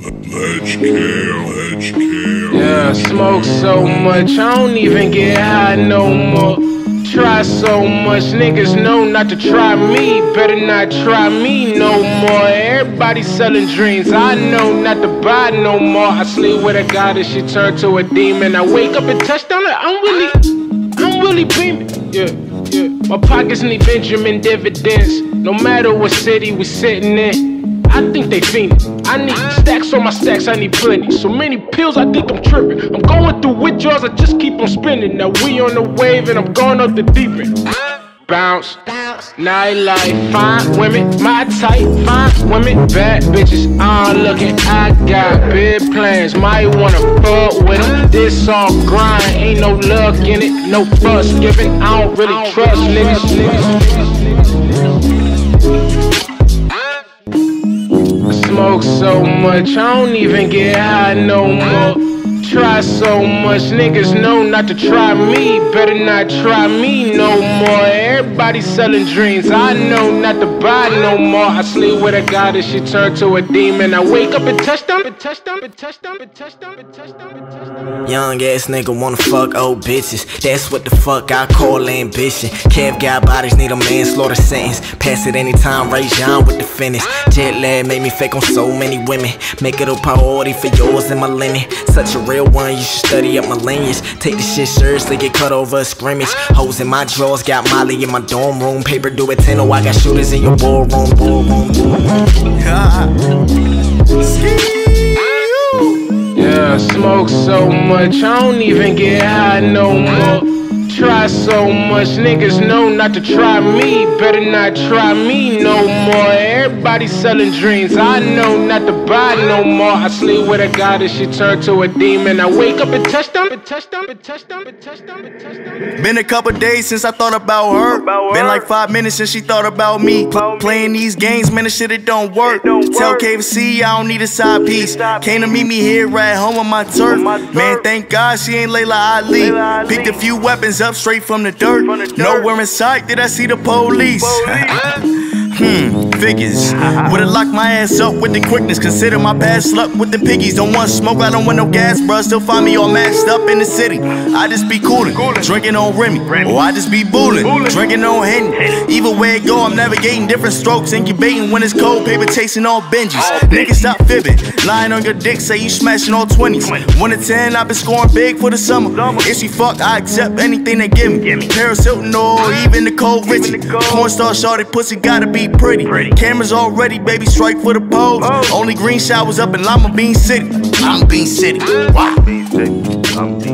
Kale. Yeah, smoke so much, I don't even get high no more. Try so much, niggas know not to try me. Better not try me no more. Everybody selling dreams, I know not to buy no more. I sleep with a goddess, she turned to a demon. I wake up and touchdown, I'm really beaming. Yeah. My pockets need Benjamin dividends. No matter what city we sitting in, I think they fiendin'. I need stacks on my stacks, I need plenty. So many pills, I think I'm tripping. I'm going through withdrawals, I just keep on spinning. Now we on the wave and I'm going up the deep end. Bounce, nightlife, fine women, my type, fine women, bad bitches, I'm looking, I got big plans, might wanna fuck with them. This all grind, ain't no luck in it, no fuss giving, I don't really trust niggas. I smoke so much, I don't even get high no more. Try so much, niggas know not to try me. Better not try me no more. Everybody selling dreams, I know not to buy no more. I sleep with a goddess, she turned to a demon. I wake up and touchdown. Young ass nigga wanna fuck old bitches. That's what the fuck I call ambition. Kev got bodies, need a manslaughter sentence. Pass it anytime, Ray John with the finish. Jet lag made me fake on so many women. Make it a priority for yours and my linen. Such a real one, you should study up my lineage. Take this shit seriously, get cut over a scrimmage. Hoes in my drawers, got Molly in my dorm room. Paper do it 10, oh I got shooters in your ballroom. Yeah, smoke so much, I don't even get high no more. Try so much, niggas know not to try me. Better not try me no more. Everybody selling dreams, I know not to buy no more. I sleep with a goddess, she turned to a demon. I wake up and touchdown. Been a couple days since I thought about her. Been like 5 minutes since she thought about me. Playing these games, man, this shit, it don't work. Tell KFC I don't need a side piece. Came to meet me here right home on my turf. Man, thank God she ain't Layla Ali. Picked a few weapons up straight from the dirt. Nowhere in sight did I see the police. Figures. Would've locked my ass up with the quickness. Consider my past luck with the piggies. Don't want smoke, I don't want no gas, bruh. Still find me all mashed up in the city. I just be coolin', drinking on Remy. Or I just be bullin', drinking on Henny. Either way it go, I'm navigating different strokes. Incubating when it's cold, paper chasing all Benjis. Niggas stop fibbing, lying on your dick, say you smashing all 20s. 1 to 10, I've been scoring big for the summer. If she fuck, I accept anything they give me. Paris Hilton or even Nicole Richie. Porn star shorty pussy gotta be pretty. Cameras all ready, baby, strike for the pose. Only green showers up in Lima Bean City. I'm Bean City. Wow.